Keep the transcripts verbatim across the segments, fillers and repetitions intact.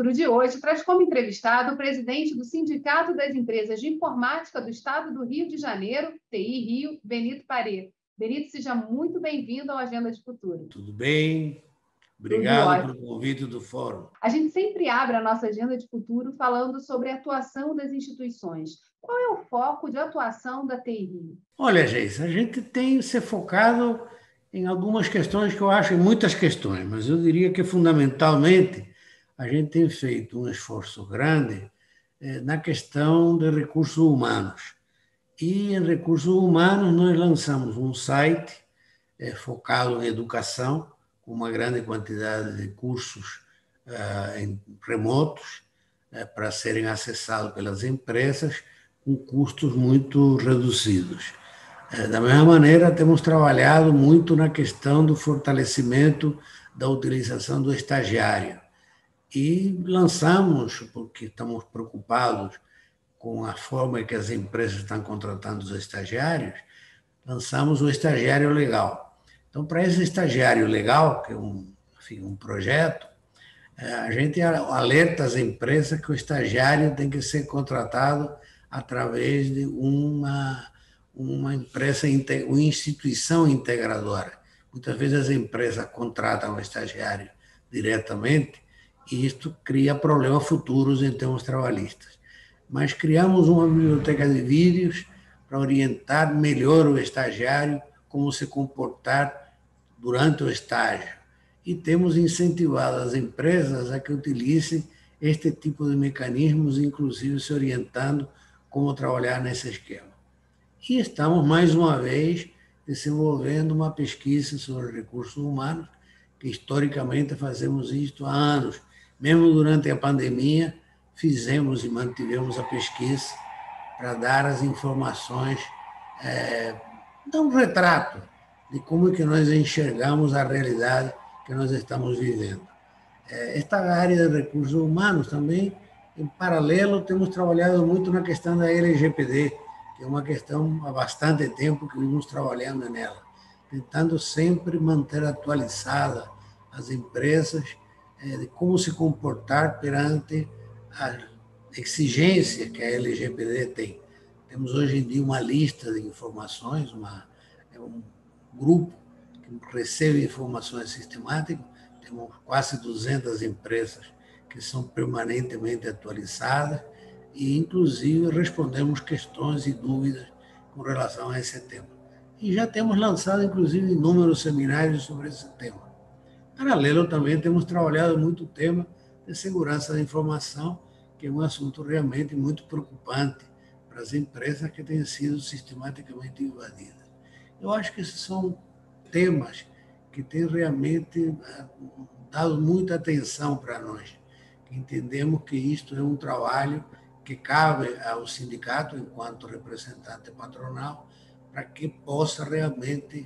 Futuro de hoje traz como entrevistado o presidente do Sindicato das Empresas de Informática do Estado do Rio de Janeiro, T I Rio, Benito Pareto. Benito, seja muito bem-vindo ao Agenda de Futuro. Tudo bem? Obrigado pelo convite do fórum. A gente sempre abre a nossa Agenda de Futuro falando sobre a atuação das instituições. Qual é o foco de atuação da T I Rio? Olha, Geisa, a gente tem se focado em algumas questões que eu acho, em muitas questões, mas eu diria que fundamentalmente a gente tem feito um esforço grande eh, na questão de recursos humanos. E em recursos humanos nós lançamos um site eh, focado em educação, com uma grande quantidade de cursos ah, em, remotos eh, para serem acessados pelas empresas com custos muito reduzidos. Da mesma maneira, temos trabalhado muito na questão do fortalecimento da utilização do estagiário. E lançamos, porque estamos preocupados com a forma que as empresas estão contratando os estagiários, lançamos o estagiário legal. Então, para esse estagiário legal, que é um, enfim, um projeto, a gente alerta as empresas que o estagiário tem que ser contratado através de uma uma empresa, uma instituição integradora. Muitas vezes as empresas contratam o estagiário diretamente e isto cria problemas futuros em termos trabalhistas. Mas criamos uma biblioteca de vídeos para orientar melhor o estagiário, como se comportar durante o estágio. E temos incentivado as empresas a que utilizem este tipo de mecanismos, inclusive se orientando como trabalhar nesse esquema. E estamos, mais uma vez, desenvolvendo uma pesquisa sobre recursos humanos, que historicamente fazemos isto há anos. Mesmo durante a pandemia, fizemos e mantivemos a pesquisa para dar as informações, é, dar um retrato de como é que nós enxergamos a realidade que nós estamos vivendo. É, esta área de recursos humanos também, em paralelo, temos trabalhado muito na questão da L G P D, é uma questão há bastante tempo que vimos trabalhando nela, tentando sempre manter atualizada as empresas eh, de como se comportar perante a exigência que a L G P D tem. Temos hoje em dia uma lista de informações, uma, é um grupo que recebe informações sistemáticas, temos quase duzentas empresas que são permanentemente atualizadas, e, inclusive, respondemos questões e dúvidas com relação a esse tema. E já temos lançado, inclusive, inúmeros seminários sobre esse tema. Paralelo, também temos trabalhado muito o tema de segurança da informação, que é um assunto realmente muito preocupante para as empresas que têm sido sistematicamente invadidas. Eu acho que esses são temas que têm realmente dado muita atenção para nós, que entendemos que isto é um trabalho que cabe ao sindicato, enquanto representante patronal, para que possa realmente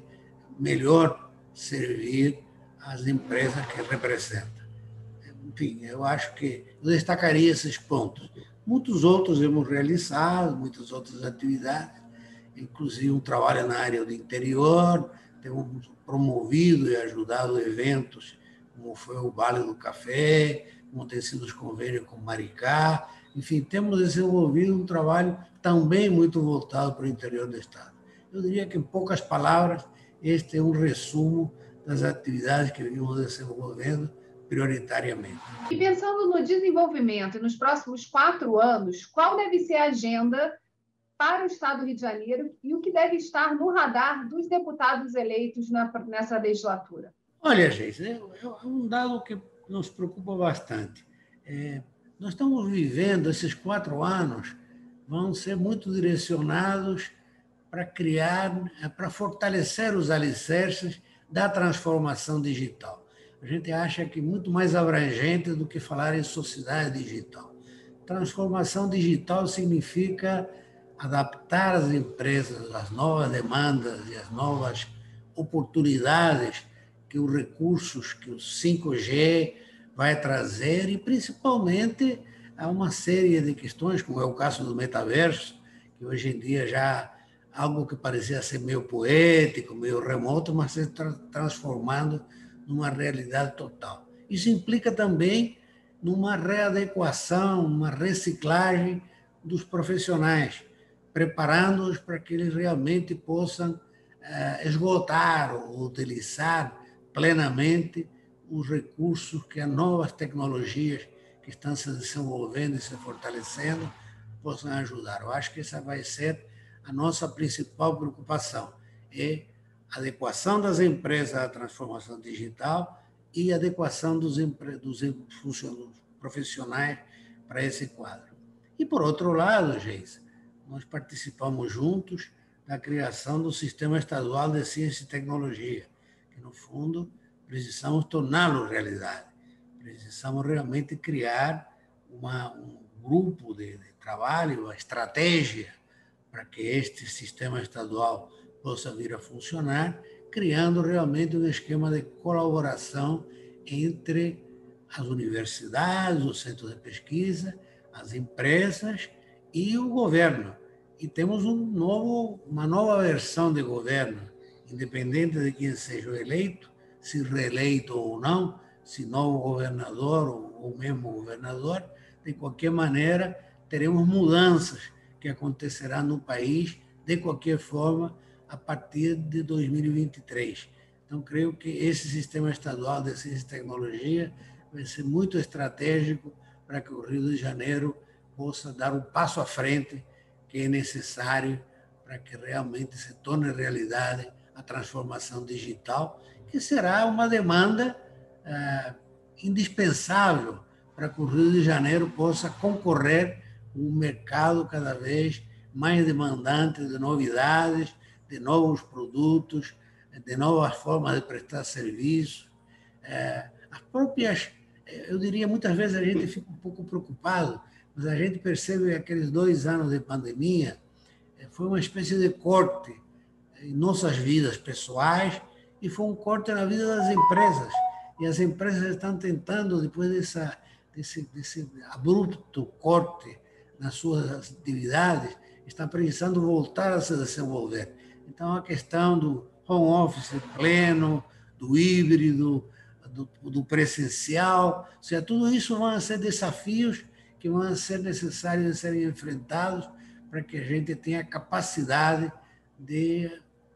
melhor servir as empresas que representa. Enfim, eu acho que eu destacaria esses pontos. Muitos outros hemos realizado, muitas outras atividades, inclusive um trabalho na área do interior, temos promovido e ajudado eventos, como foi o Vale do Café, como tem sido os convênios com Maricá. Enfim, temos desenvolvido um trabalho também muito voltado para o interior do Estado. Eu diria que, em poucas palavras, este é um resumo das atividades que vimos desenvolvendo prioritariamente. E pensando no desenvolvimento e nos próximos quatro anos, qual deve ser a agenda para o Estado do Rio de Janeiro e o que deve estar no radar dos deputados eleitos na, nessa legislatura? Olha, gente, é um dado que nos preocupa bastante. É, nós estamos vivendo, esses quatro anos vão ser muito direcionados para criar, para fortalecer os alicerces da transformação digital. A gente acha que é muito mais abrangente do que falar em sociedade digital. Transformação digital significa adaptar as empresas às novas demandas e às novas oportunidades que os recursos que o cinco G vai trazer, e principalmente a uma série de questões, como é o caso do metaverso, que hoje em dia já algo que parecia ser meio poético, meio remoto, mas se está transformando numa realidade total. Isso implica também numa readequação, uma reciclagem dos profissionais, preparando-os para que eles realmente possam eh, esgotar ou utilizar plenamente os recursos que as novas tecnologias que estão se desenvolvendo e se fortalecendo possam ajudar. Eu acho que essa vai ser a nossa principal preocupação, é a adequação das empresas à transformação digital e a adequação dos, dos profissionais para esse quadro. E, por outro lado, Geisa, nós participamos juntos da criação do Sistema Estadual de Ciência e Tecnologia, que, no fundo, precisamos torná-lo realidade. Precisamos realmente criar uma, um grupo de, de trabalho, uma estratégia para que este sistema estadual possa vir a funcionar, criando realmente um esquema de colaboração entre as universidades, os centros de pesquisa, as empresas e o governo. E temos um novo, uma nova versão de governo, independente de quem seja o eleito, se reeleito ou não, se novo governador ou o mesmo governador, de qualquer maneira, teremos mudanças que acontecerão no país, de qualquer forma, a partir de dois mil e vinte e três. Então, creio que esse sistema estadual de ciência e tecnologia vai ser muito estratégico para que o Rio de Janeiro possa dar um passo à frente que é necessário para que realmente se torne realidade a transformação digital, que será uma demanda ah, indispensável para que o Rio de Janeiro possa concorrer com um mercado cada vez mais demandante de novidades, de novos produtos, de novas formas de prestar serviço. As próprias, eu diria, muitas vezes a gente fica um pouco preocupado, mas a gente percebe que aqueles dois anos de pandemia foi uma espécie de corte em nossas vidas pessoais e foi um corte na vida das empresas. E as empresas estão tentando, depois dessa, desse, desse abrupto corte nas suas atividades, estão precisando voltar a se desenvolver. Então, a questão do home office pleno, do híbrido, do, do presencial, ou seja, tudo isso vão ser desafios que vão ser necessários de serem enfrentados para que a gente tenha capacidade de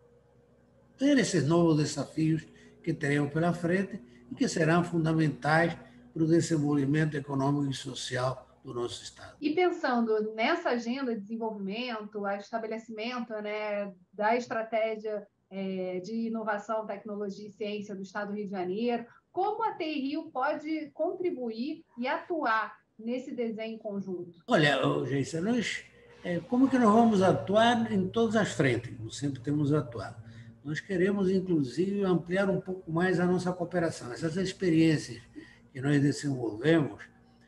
ter esses novos desafios que teremos pela frente e que serão fundamentais para o desenvolvimento econômico e social do nosso Estado. E pensando nessa agenda de desenvolvimento, o estabelecimento, né, da estratégia é, de inovação, tecnologia e ciência do Estado do Rio de Janeiro, como a T I Rio pode contribuir e atuar nesse desenho conjunto? Olha, Geisa, nós, como que nós vamos atuar em todas as frentes, como sempre temos atuado? Nós queremos, inclusive, ampliar um pouco mais a nossa cooperação. Essas experiências que nós desenvolvemos,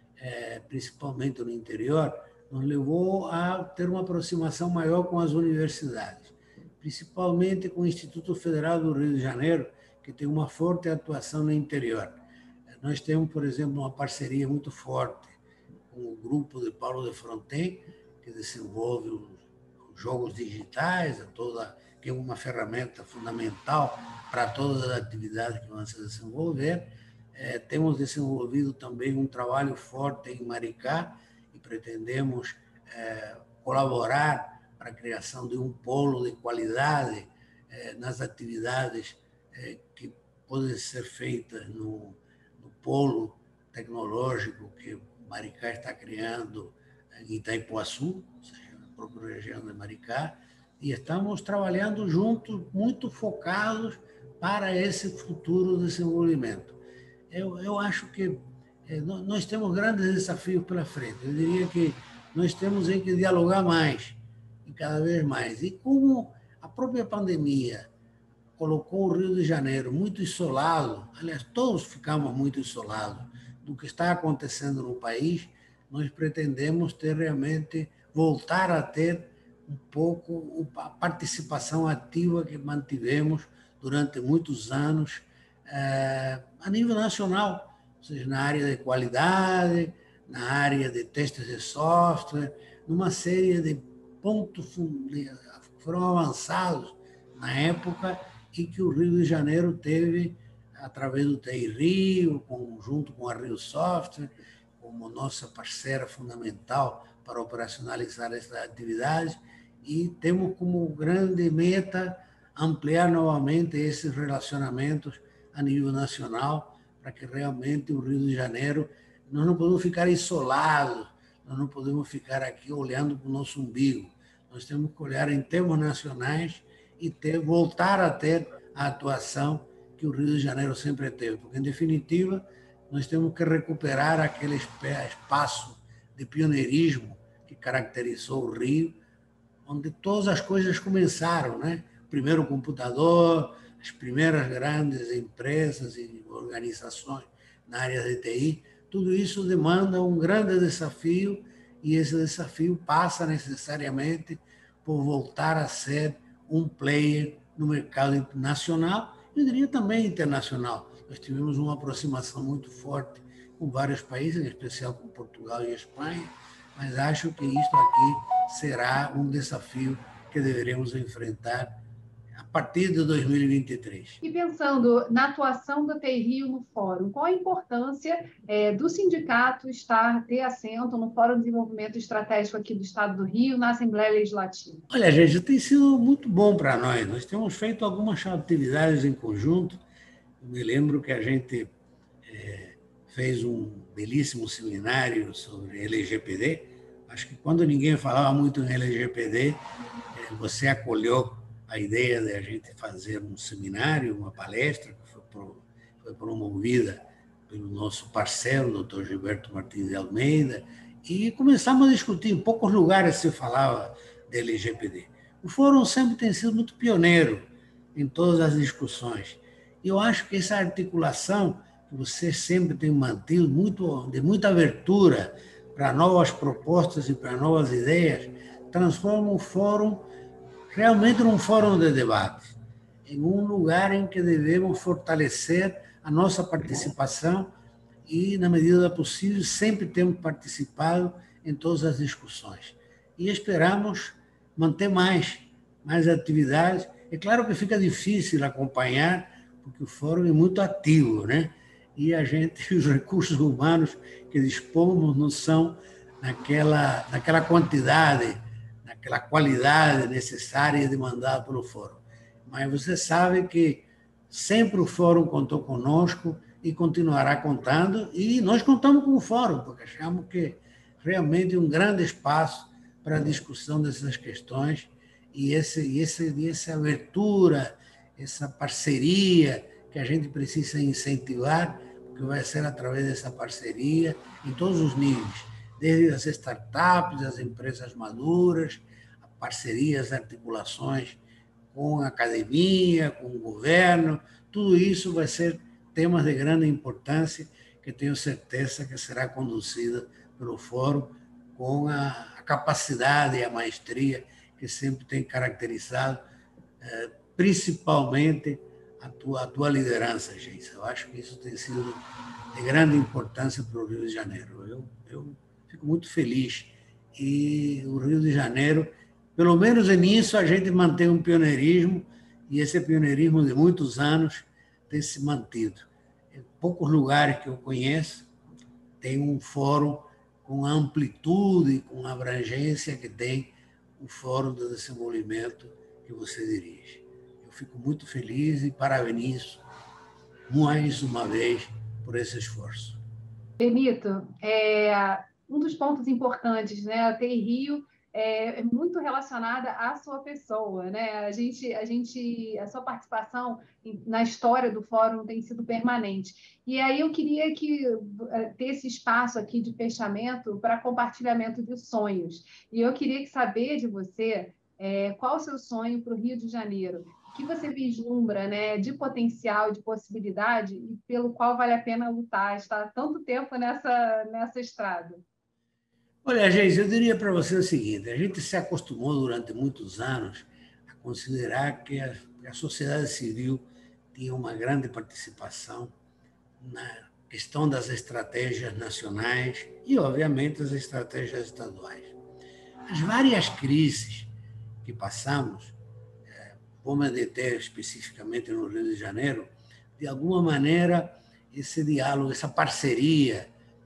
é, principalmente no interior, nos levou a ter uma aproximação maior com as universidades, principalmente com o Instituto Federal do Rio de Janeiro, que tem uma forte atuação no interior. Nós temos, por exemplo, uma parceria muito forte com o grupo de Paulo de Fronten, que desenvolve os jogos digitais, toda, que é uma ferramenta fundamental para todas as atividades que vão se desenvolver. É, temos desenvolvido também um trabalho forte em Maricá e pretendemos é, colaborar para a criação de um polo de qualidade é, nas atividades é, que podem ser feitas no, no polo tecnológico que Maricá está criando em Itaipuaçu, ou seja, na própria região de Maricá, e estamos trabalhando juntos, muito focados para esse futuro desenvolvimento. Eu, eu acho que é, nós temos grandes desafios pela frente. Eu diria que nós temos que dialogar mais, e cada vez mais. E como a própria pandemia colocou o Rio de Janeiro muito isolado, aliás, todos ficamos muito isolados do que está acontecendo no país, nós pretendemos ter realmente, voltar a ter um pouco a participação ativa que mantivemos durante muitos anos, eh, a nível nacional, ou seja, na área de qualidade, na área de testes de software, numa série de pontos que foram avançados na época e que o Rio de Janeiro teve, através do T I Rio, junto com a Rio Software, como nossa parceira fundamental para operacionalizar essas atividades e temos como grande meta ampliar novamente esses relacionamentos a nível nacional para que realmente o Rio de Janeiro, nós não podemos ficar isolados, nós não podemos ficar aqui olhando para o nosso umbigo, nós temos que olhar em termos nacionais e ter, voltar a ter a atuação que o Rio de Janeiro sempre teve, porque, em definitiva, nós temos que recuperar aquele espaço de pioneirismo que caracterizou o Rio, onde todas as coisas começaram, né? O primeiro computador, as primeiras grandes empresas e organizações na área de T I, tudo isso demanda um grande desafio e esse desafio passa necessariamente por voltar a ser um player no mercado nacional, eu diria também internacional. Nós tivemos uma aproximação muito forte com vários países, em especial com Portugal e Espanha, mas acho que isto aqui será um desafio que deveremos enfrentar a partir de dois mil e vinte e três. E pensando na atuação da T I Rio no Fórum, qual a importância é, do sindicato estar, ter assento no Fórum de Desenvolvimento Estratégico aqui do Estado do Rio, na Assembleia Legislativa? Olha, gente, tem sido muito bom para nós. Nós temos feito algumas atividades em conjunto. Eu me lembro que a gente é, fez um belíssimo seminário sobre L G P D. Acho que quando ninguém falava muito em L G P D, é, você acolheu a ideia de a gente fazer um seminário, uma palestra, que foi, pro, foi promovida pelo nosso parceiro, doutor Gilberto Martins de Almeida, e começamos a discutir. Em poucos lugares se falava de L G P D. O Fórum sempre tem sido muito pioneiro em todas as discussões. E eu acho que essa articulação que você sempre tem mantido, muito, de muita abertura para novas propostas e para novas ideias, transforma o Fórum realmente num fórum de debate, em um lugar em que devemos fortalecer a nossa participação e, na medida do possível, sempre temos participado em todas as discussões. E esperamos manter mais, mais atividades. É claro que fica difícil acompanhar, porque o fórum é muito ativo, né? E a gente, os recursos humanos que dispomos não são naquela, naquela quantidade, naquela qualidade necessária e demandada pelo fórum. Mas você sabe que sempre o fórum contou conosco e continuará contando, e nós contamos com o fórum, porque achamos que realmente é um grande espaço para a discussão dessas questões, e esse, esse, essa abertura, essa parceria que a gente precisa incentivar, porque vai ser através dessa parceria em todos os níveis, desde as startups, as empresas maduras, parcerias, articulações com a academia, com o governo, tudo isso vai ser temas de grande importância que tenho certeza que será conduzida pelo Fórum com a, a capacidade e a maestria que sempre tem caracterizado, eh, principalmente a tua, a tua liderança, Geisa. Eu acho que isso tem sido de grande importância para o Rio de Janeiro. Eu, eu fico muito feliz. E o Rio de Janeiro, pelo menos nisso, a gente mantém um pioneirismo, e esse pioneirismo de muitos anos tem se mantido. Em poucos lugares que eu conheço, tem um fórum com a amplitude, com a abrangência que tem o Fórum de Desenvolvimento que você dirige. Eu fico muito feliz e parabenizo mais uma vez por esse esforço. Benito, é, um dos pontos importantes, né, a T I Rio é, é muito relacionada à sua pessoa, né? A gente, a gente, a sua participação na história do fórum tem sido permanente. E aí eu queria que ter esse espaço aqui de fechamento para compartilhamento de sonhos. E eu queria saber de você é, qual o seu sonho para o Rio de Janeiro, o que você vislumbra, né, de potencial, de possibilidade e pelo qual vale a pena lutar, estar tanto tempo nessa, nessa estrada. Olha, gente, eu diria para você o seguinte: a gente se acostumou durante muitos anos a considerar que a, a sociedade civil tinha uma grande participação na questão das estratégias nacionais e, obviamente, as estratégias estaduais. As várias crises que passamos, vou me deter especificamente no Rio de Janeiro, de alguma maneira, esse diálogo, essa parceria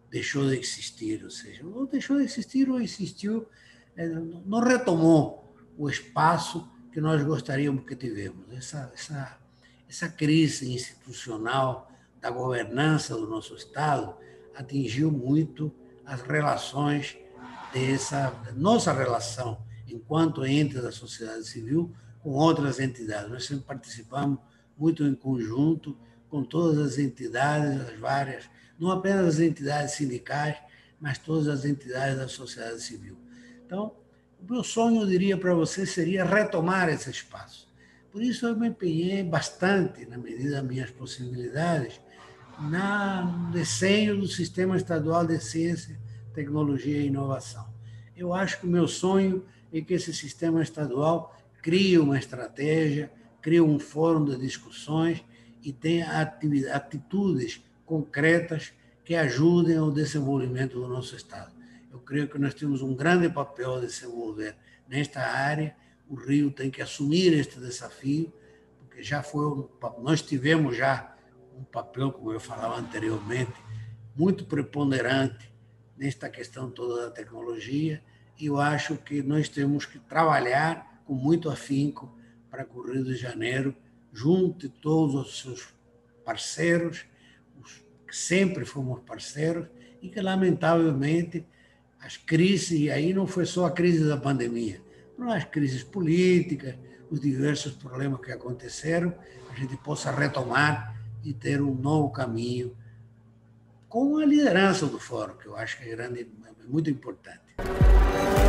deixou de existir, ou seja, ou deixou de existir ou existiu, não retomou o espaço que nós gostaríamos que tivemos. Essa, essa, essa crise institucional da governança do nosso Estado atingiu muito as relações dessa nossa relação enquanto ente da sociedade civil com outras entidades. Nós sempre participamos muito em conjunto com todas as entidades, as várias, não apenas as entidades sindicais, mas todas as entidades da sociedade civil. Então, o meu sonho, eu diria para você, seria retomar esse espaço. Por isso, eu me empenhei bastante, na medida das minhas possibilidades, no desenho do Sistema Estadual de Ciência, Tecnologia e Inovação. Eu acho que o meu sonho é que esse sistema estadual crie uma estratégia, crie um fórum de discussões e tenha atitudes concretas que ajudem ao desenvolvimento do nosso Estado. Eu creio que nós temos um grande papel a desenvolver nesta área. O Rio tem que assumir este desafio, porque já foi um, nós tivemos já um papel, como eu falava anteriormente, muito preponderante nesta questão toda da tecnologia, e eu acho que nós temos que trabalhar com muito afinco para que o Rio de Janeiro junte todos os seus parceiros, os que sempre fomos parceiros, e que, lamentavelmente, as crises, e aí não foi só a crise da pandemia, mas as crises políticas, os diversos problemas que aconteceram, a gente possa retomar e ter um novo caminho com a liderança do fórum, que eu acho que é, grande, é muito importante.